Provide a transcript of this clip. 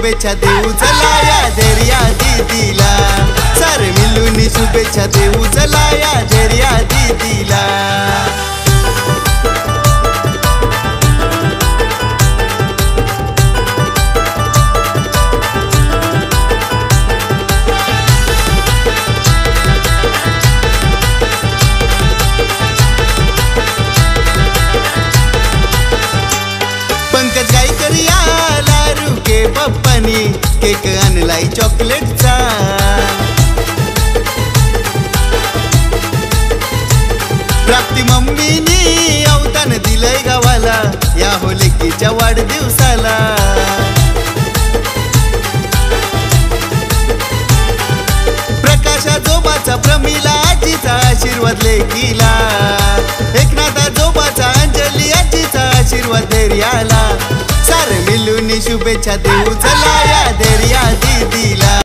शुभेच्छा देऊ चला या धैर्या दीदीला, सारे मिळून शुभेच्छा देऊ चला या धैर्या दीदीला। पंकज गायकर याला रुके पप्पानी केक आणलाय चॉकलेटचा, प्राप्ती मम्मीनी अवदान दिलंय गावाला या होलिकीच्या वाढदिवसाला। प्रकाश आजोबाचा प्रमिला आजीचा आशीर्वाद लेकीला, एकनाथ आजोबाचा अंजली आजीचा आशीर्वाद धैर्याला, सारे मिळून शुभेच्छा देऊ चला या धैर्या दीदीला।